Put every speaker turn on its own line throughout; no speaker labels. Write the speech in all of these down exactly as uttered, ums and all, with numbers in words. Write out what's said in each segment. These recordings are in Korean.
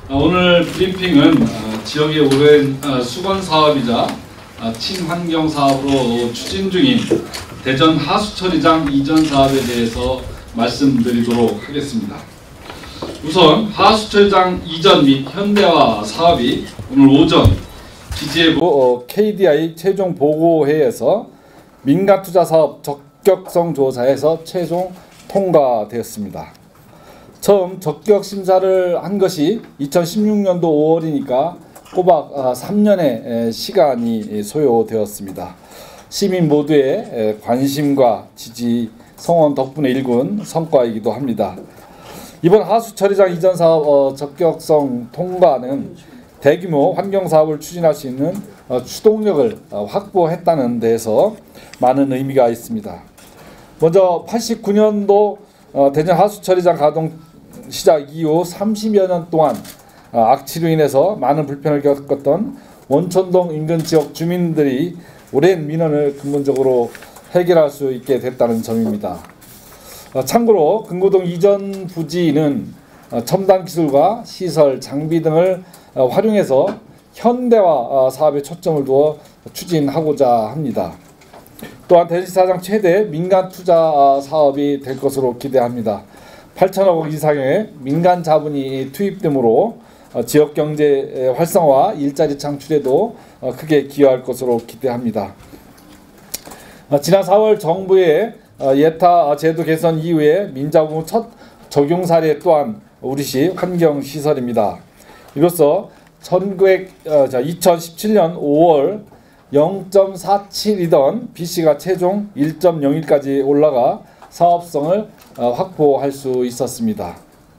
오늘 브리핑은 지역의 오랜 수건 사업이자 친환경 사업으로 추진 중인 대전 하수처리장 이전 사업에 대해서 말씀드리도록 하겠습니다. 우선 하수처리장 이전 및 현대화 사업이 오늘 오전 기재부 케이디아이 최종 보고회에서 민간투자 사업 적격성 조사에서 최종 통과되었습니다. 처음 적격 심사를 한 것이 이천십육 년도 오월이니까 꼬박 삼 년의 시간이 소요되었습니다. 시민 모두의 관심과 지지, 성원 덕분에 이룬 성과이기도 합니다. 이번 하수처리장 이전 사업 적격성 통과는 대규모 환경사업을 추진할 수 있는 추동력을 확보했다는 데에서 많은 의미가 있습니다. 먼저 팔십구 년도 대전 하수처리장 가동 시작 이후 삼십여 년 동안 악취로 인해서 많은 불편을 겪었던 원촌동 인근 지역 주민들이 오랜 민원을 근본적으로 해결할 수 있게 됐다는 점입니다. 참고로 금고동 이전 부지는 첨단 기술과 시설, 장비 등을 활용해서 현대화 사업에 초점을 두어 추진하고자 합니다. 또한 대전시사장 최대 민간 투자 사업이 될 것으로 기대합니다. 팔천억 원 이상의 민간 자본이 투입되므로 지역 경제 활성화, 일자리 창출에도 크게 기여할 것으로 기대합니다. 지난 사월 정부의 예타 제도 개선 이후에 민자공 첫 적용 사례 또한 우리시 환경시설입니다. 이로써 이천십칠 년 오월 영 점 사칠이던 비씨가 최종 일 점 영일까지 올라가 사업성을 확보할 수 있었습니다.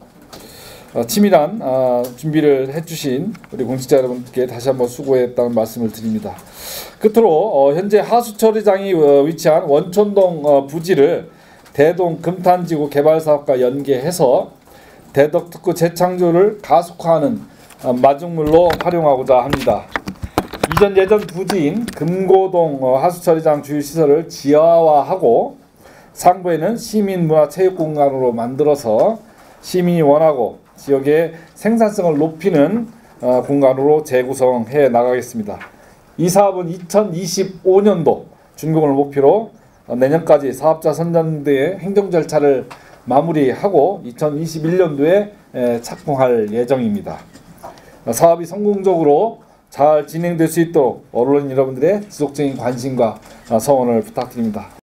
치밀한 준비를 해주신 우리 공직자 여러분께 다시 한번 수고했다는 말씀을 드립니다. 끝으로 현재 하수처리장이 위치한 원촌동 부지를 대동 금탄지구 개발사업과 연계해서 대덕특구 재창조를 가속화하는 마중물로 활용하고자 합니다. 이전 예전 부지인 금고동 하수처리장 주요 시설을 지하화하고 상부에는 시민문화체육공간으로 만들어서 시민이 원하고 지역의 생산성을 높이는 공간으로 재구성해 나가겠습니다. 이 사업은 이천이십오 년도 준공을 목표로 내년까지 사업자 선정 등의 행정 절차를 마무리하고 이천이십일 년도에 착공할 예정입니다. 사업이 성공적으로 잘 진행될 수 있도록 언론 여러분들의 지속적인 관심과 성원을 부탁드립니다.